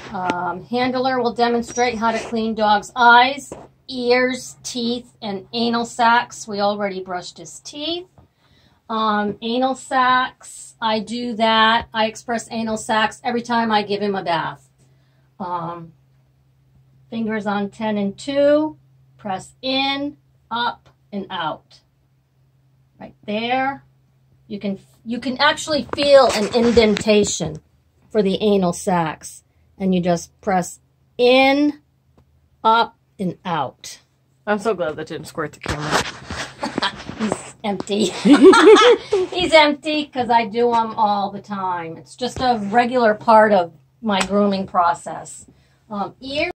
Handler will demonstrate how to clean dog's eyes, ears, teeth, and anal sacs. We already brushed his teeth. Anal sacs, I do that. I express anal sacs every time I give him a bath. Fingers on 10 and 2. Press in, up, and out. Right there. You can actually feel an indentation for the anal sacs. And you just press in, up, and out. I'm so glad that didn't squirt the camera. He's empty. He's empty because I do them all the time. It's just a regular part of my grooming process. Ears.